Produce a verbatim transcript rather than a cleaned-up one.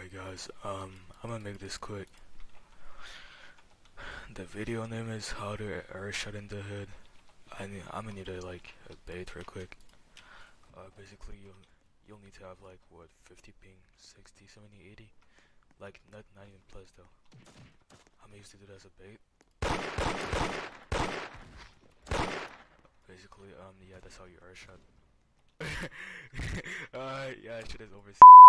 Alright guys, um, I'm gonna make this quick. The video name is how to airshot in the hood. I need, I'm gonna need a, like, a bait real quick. Uh, basically you'll, you'll need to have like, what, fifty ping, sixty, seventy, eighty? Like, not, not even plus though. I'm used to do it as a bait. Basically, um, yeah, that's how you airshot. uh, yeah, shit is over.